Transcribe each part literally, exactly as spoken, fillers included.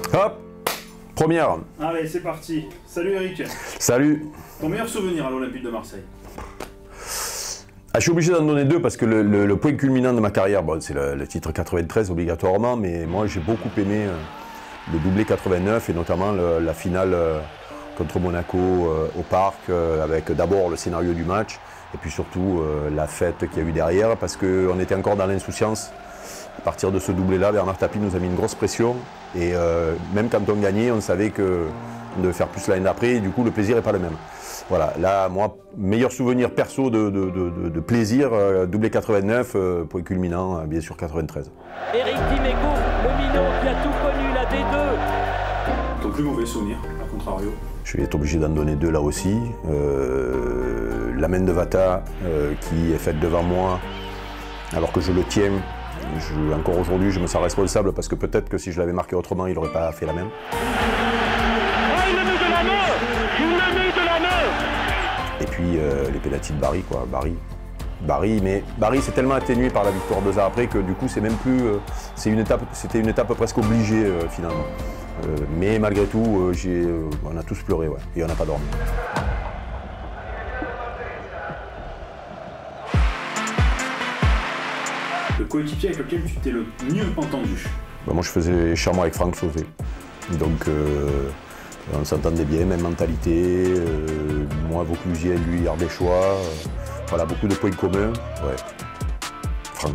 Hop, première. Allez, c'est parti. Salut Eric. Salut. Ton meilleur souvenir à l'Olympique de Marseille? Ah, je suis obligé d'en donner deux parce que le, le, le point culminant de ma carrière, bon, c'est le, le titre quatre-vingt-treize obligatoirement, mais moi j'ai beaucoup aimé euh, le doublé quatre-vingt-neuf et notamment le, la finale euh, contre Monaco euh, au Parc, euh, avec d'abord le scénario du match et puis surtout euh, la fête qu'il y a eu derrière parce qu'on était encore dans l'insouciance. À partir de ce doublé-là, Bernard Tapie nous a mis une grosse pression et euh, même quand on gagnait, on savait que on devait faire plus l'année d'après et du coup le plaisir n'est pas le même. Voilà, là, moi, meilleur souvenir perso de, de, de, de plaisir, euh, doublé quatre-vingt-neuf, euh, point culminant, euh, bien sûr quatre-vingt-treize. Eric Dimeco, le minot qui a tout connu, la D deux. Ton plus mauvais souvenir, à contrario? Je vais être obligé d'en donner deux là aussi. Euh, la main de Vata euh, qui est faite devant moi, alors que je le tiens. Je, encore aujourd'hui, je me sens responsable parce que peut-être que si je l'avais marqué autrement, il n'aurait pas fait la même. Et puis euh, les pénaltys de Barry, quoi, Barry. Barry, mais Barry c'est tellement atténué par la victoire deux ans après que du coup c'est même plus, euh, c'est une étape, c'était une étape presque obligée euh, finalement. Euh, mais malgré tout, euh, j'ai, euh, on a tous pleuré, ouais, et on n'a pas dormi. Le coéquipier avec lequel tu t'es le mieux entendu? Ben, moi je faisais charmant avec Franck Sauzet, donc. Euh, On s'entendait bien, même mentalité, euh, moi Vauclusien, lui Ardéchois, euh, voilà, beaucoup de points communs, ouais, Franck.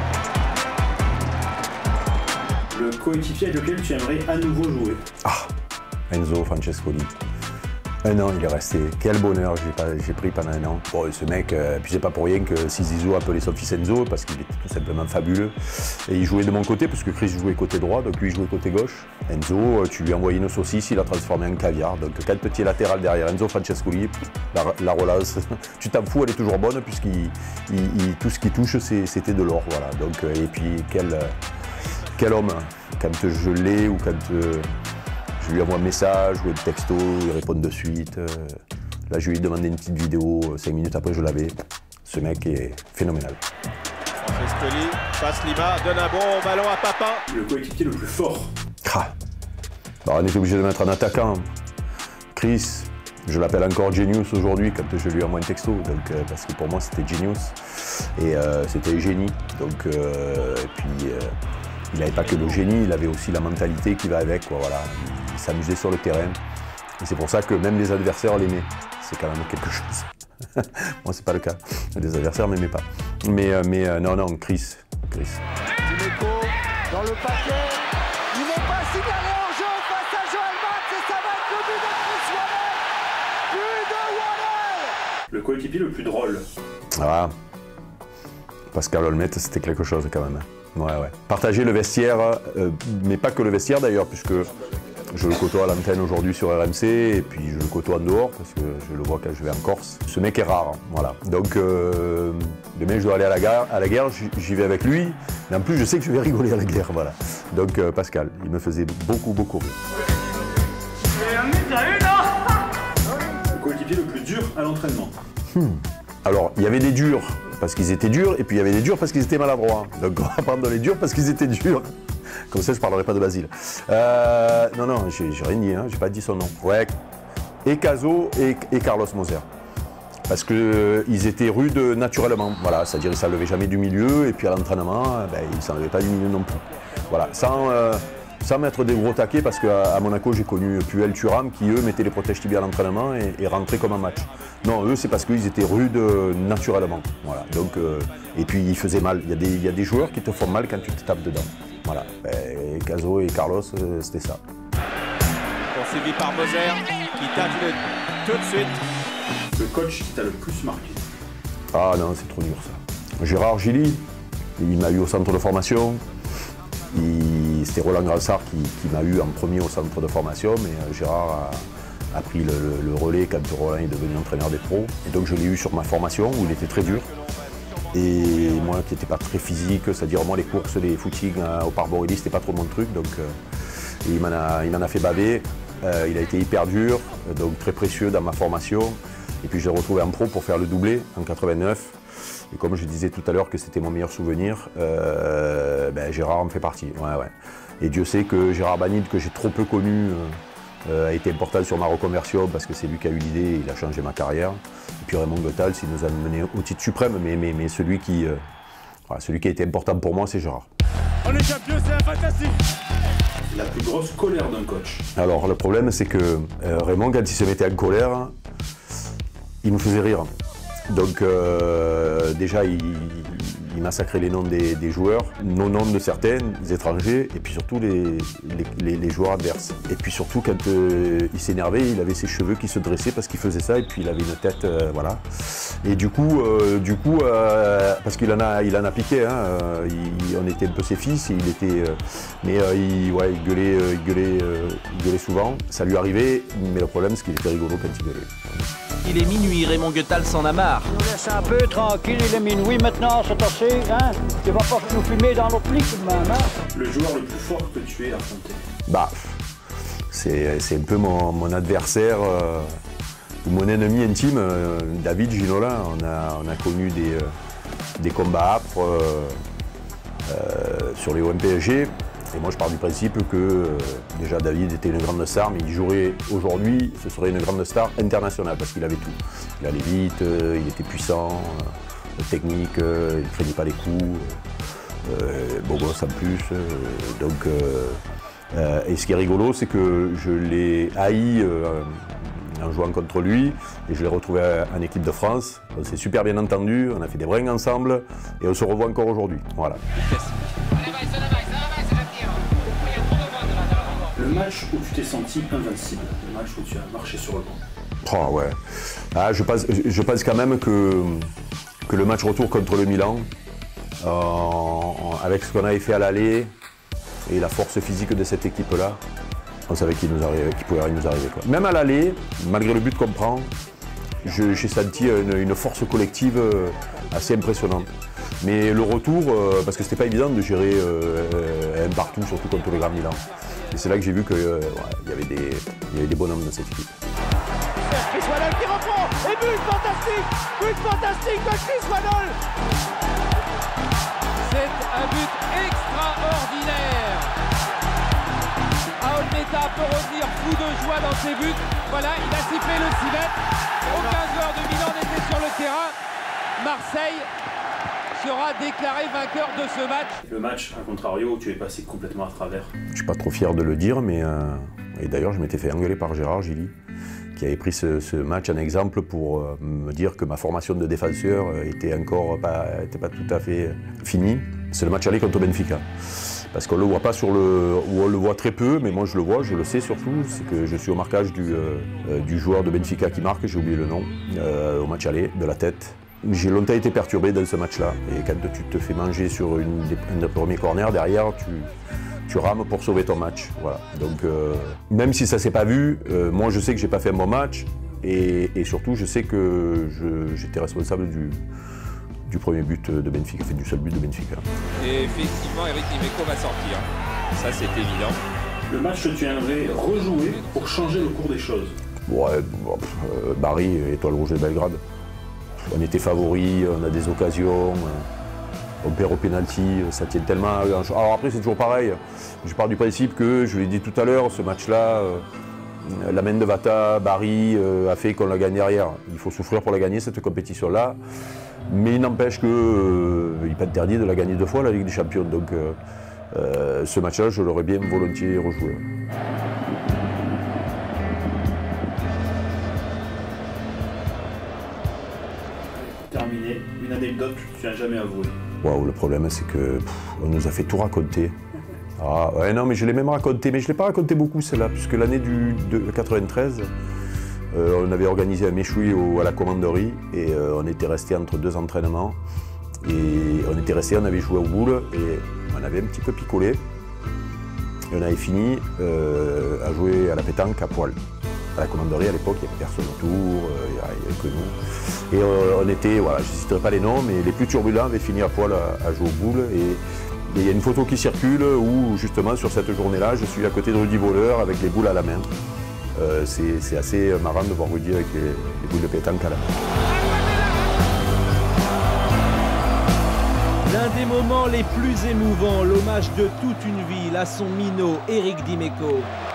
Le coéquipier avec lequel tu aimerais à nouveau jouer? Ah, Enzo Francescoli. Un an il est resté, quel bonheur j'ai pris pendant un an. Bon, ce mec, euh, puis c'est pas pour rien que Zizou appelait son fils Enzo, parce qu'il était tout simplement fabuleux. Et il jouait de mon côté, parce que Chris jouait côté droit, donc lui il jouait côté gauche. Enzo, tu lui as envoyé une saucisse, il l'a transformé en caviar. Donc quatre petits latérales derrière Enzo Francescoli, la, la relance, tu t'en fous, elle est toujours bonne, puisqu'il il, il, tout ce qu'il touche, c'était de l'or. Voilà. Donc, et puis quel, quel homme, quand je l'ai ou quand... Euh, je lui envoie un message ou un texto, il répond de suite. Là, je lui ai demandé une petite vidéo, cinq minutes après, je l'avais. Ce mec est phénoménal. Francescoli passe Lima, donne un bon ballon à Papin. Le coéquipier le plus fort? Ah. Alors, on est obligé de mettre un attaquant. Chris, je l'appelle encore Genius aujourd'hui quand je lui envoie un texto, donc, euh, parce que pour moi, c'était Genius. Et euh, c'était génie. Donc, euh, et puis, euh, il n'avait pas que le génie, il avait aussi la mentalité qui va avec, quoi, voilà. Il s'amusait sur le terrain. Et c'est pour ça que même les adversaires l'aimaient. C'est quand même quelque chose. Moi, c'est pas le cas. Les adversaires ne m'aimaient pas. Mais, euh, mais euh, non, non, Chris. Chris. Dimeco dans le paquet. Il n'est pas signalé en jeu face à Joël Max et ça va être le but de Chris Waddell. But de Waddell. Le coéquipier le plus drôle? Ah. Pascal Olmette, c'était quelque chose quand même. Ouais, ouais. Partager le vestiaire, euh, mais pas que le vestiaire d'ailleurs, puisque je le côtoie à l'antenne aujourd'hui sur R M C, et puis je le côtoie en dehors, parce que je le vois quand je vais en Corse. Ce mec est rare, hein, voilà. Donc, euh, demain je dois aller à la guerre, à la guerre, j'y vais avec lui, mais en plus je sais que je vais rigoler à la guerre, voilà. Donc euh, Pascal, il me faisait beaucoup, beaucoup rire. Le coéquipier le plus dur à l'entraînement? hmm. Alors, il y avait des durs parce qu'ils étaient durs, et puis il y avait des durs parce qu'ils étaient maladroits. Donc on va prendre les durs parce qu'ils étaient durs. Comme ça, je ne parlerai pas de Basile. Euh, non, non, j'ai rien dit, hein, j'ai pas dit son nom. Ouais, et Caso et, et Carlos Moser. Parce qu'ils euh, étaient rudes naturellement. Voilà, c'est-à-dire qu'ils ne s'en levaient jamais du milieu, et puis à l'entraînement, ben, ils ne s'en levaient pas du milieu non plus. Voilà, sans, euh, sans mettre des gros taquets, parce qu'à Monaco, j'ai connu Puel, Thuram, qui eux mettaient les protèges tibias à l'entraînement et, et rentraient comme un match. Non, eux, c'est parce qu'ils étaient rudes euh, naturellement. Voilà. Donc, euh, et puis, ils faisaient mal. Il y, a des, il y a des joueurs qui te font mal quand tu te tapes dedans. Voilà. Ben, Caso et Carlos, euh, c'était ça. Poursuivi par Moser, qui tacle tout de suite. Le coach qui t'a le plus marqué? Ah non, c'est trop dur ça. Gérard Gilly, il m'a eu au centre de formation. C'était Roland Gransart qui, qui m'a eu en premier au centre de formation, mais euh, Gérard a, a pris le, le, le relais quand Roland est devenu entraîneur des pros. Et donc je l'ai eu sur ma formation où il était très dur. Et moi qui n'étais pas très physique, c'est-à-dire moi les courses, les footings euh, au parc Borély, c'était pas trop mon truc. Donc euh, il m'en a, a fait baver. Euh, il a été hyper dur, donc très précieux dans ma formation. Et puis je l'ai retrouvé en pro pour faire le doublé en quatre-vingt-neuf. Et comme je disais tout à l'heure que c'était mon meilleur souvenir, euh, ben Gérard en fait partie. Ouais, ouais. Et Dieu sait que Gérard Banide, que j'ai trop peu connu, euh, a été important sur ma reconversion parce que c'est lui qui a eu l'idée, il a changé ma carrière. Et puis Raymond Goethals, il nous a mené au titre suprême, mais, mais, mais celui, qui, euh, voilà, celui qui a été important pour moi, c'est Gérard. On est champion, c'est fantastique! La plus grosse colère d'un coach? Alors le problème, c'est que euh, Raymond, quand il se mettait en colère, il nous faisait rire. Donc euh, déjà, il, il massacrait les noms des, des joueurs, nos noms de certains, des étrangers, et puis surtout les, les, les, les joueurs adverses. Et puis surtout, quand euh, il s'énervait, il avait ses cheveux qui se dressaient parce qu'il faisait ça, et puis il avait une tête, euh, voilà. Et du coup, euh, du coup euh, parce qu'il en a, il en a piqué, hein, euh, il, on était un peu ses fils, il était, euh, mais euh, il, ouais, il, gueulait, euh, il, gueulait, euh, il gueulait souvent. Ça lui arrivait, mais le problème, c'est qu'il était rigolo quand il gueulait. Il est minuit, Raymond Goethals s'en a marre. Nous laisse un peu tranquille, il est minuit maintenant, c'est assez, hein. Tu vas pas nous fumer dans notre lit tout de même, hein. Le joueur le plus fort que tu aies affronté? Bah, c'est un peu mon, mon adversaire, euh, ou mon ennemi intime, euh, David Ginola. On a, on a connu des, euh, des combats âpres euh, euh, sur les O M P S G. Et moi je pars du principe que euh, déjà David était une grande star, mais il jouerait aujourd'hui, ce serait une grande star internationale parce qu'il avait tout. Il allait vite, euh, il était puissant, euh, technique, euh, il ne craignait pas les coups, euh, beau gosse en plus. Euh, donc, euh, euh, et ce qui est rigolo, c'est que je l'ai haï euh, en jouant contre lui et je l'ai retrouvé en équipe de France. On s'est super bien entendu, on a fait des brins ensemble et on se revoit encore aujourd'hui. Voilà. Le match où tu t'es senti invincible, le match où tu as marché sur le banc. Oh ouais. Ah, je, pense, je pense quand même que, que le match retour contre le Milan, euh, avec ce qu'on avait fait à l'aller et la force physique de cette équipe-là, on savait qu'il qu'il pouvait rien nous arriver, quoi. Même à l'aller, malgré le but qu'on prend, j'ai senti une, une force collective assez impressionnante. Mais le retour, euh, parce que c'était pas évident de gérer euh, un partout, surtout contre le Grand Milan. Et c'est là que j'ai vu qu'il euh, ouais, y avait des, il y avait des bonhommes dans cette équipe. Chris Waddle qui reprend, et but fantastique, but fantastique de Chris Waddle. C'est un but extraordinaire. Aolmeta peut revenir fou de joie dans ses buts. Voilà, il a sifflé le six mètres. Aucun joueur de Milan n'était sur le terrain. Marseille sera déclaré vainqueur de ce match. Le match, à contrario, où tu es passé complètement à travers. Je ne suis pas trop fier de le dire, mais euh, et d'ailleurs je m'étais fait engueuler par Gérard Gilly, qui avait pris ce, ce match en exemple pour euh, me dire que ma formation de défenseur était encore pas, était pas tout à fait finie. C'est le match aller contre Benfica. Parce qu'on ne le voit pas sur le... ou on le voit très peu, mais moi je le vois, je le sais surtout, c'est que je suis au marquage du, euh, du joueur de Benfica qui marque, j'ai oublié le nom, euh, au match aller, de la tête. J'ai longtemps été perturbé dans ce match-là. Et quand tu te fais manger sur une des, un des premiers corners, derrière, tu, tu rames pour sauver ton match. Voilà. Donc, euh, même si ça ne s'est pas vu, euh, moi je sais que je n'ai pas fait un bon match. Et, et surtout, je sais que j'étais responsable du, du premier but de Benfica, fait du seul but de Benfica. Et effectivement, Eric Dimeco va sortir. Ça, c'est évident. Le match que tu aimerais rejouer pour changer le cours des choses? Ouais, bon, euh, Bari, Étoile Rouge de Belgrade. On était favoris, on a des occasions, on perd au pénalty, ça tient tellement... Alors après c'est toujours pareil, je pars du principe que, je l'ai dit tout à l'heure, ce match-là, euh, la main de Vata, Bari, euh, a fait qu'on l'a gagné derrière. Il faut souffrir pour la gagner cette compétition-là, mais il n'empêche qu'il euh, n'est pas interdit de la gagner deux fois la Ligue des Champions. Donc euh, euh, ce match-là, je l'aurais bien volontiers rejoué. Terminé, une anecdote que tu n'as jamais avouée. Waouh, le problème c'est que pff, on nous a fait tout raconter. Ah ouais, non, mais je l'ai même raconté, mais je ne l'ai pas raconté beaucoup celle-là, puisque l'année de quatre-vingt-treize, euh, on avait organisé un méchoui au, à la commanderie et euh, on était resté entre deux entraînements. Et on était resté, on avait joué aux boules et on avait un petit peu picolé. Et on avait fini euh, à jouer à la pétanque à poil. À la commanderie à l'époque, il n'y avait personne autour, euh, il n'y avait que nous. Et euh, on était, voilà, je ne citerai pas les noms, mais les plus turbulents avaient fini à poil à, à jouer aux boules. Et il y a une photo qui circule où justement sur cette journée-là, je suis à côté de Rudy Voleur avec les boules à la main. euh, c'est assez marrant de voir Rudy avec les, les boules de pétanque à la main. L'un des moments les plus émouvants, l'hommage de toute une ville à son minot, Eric Dimeco.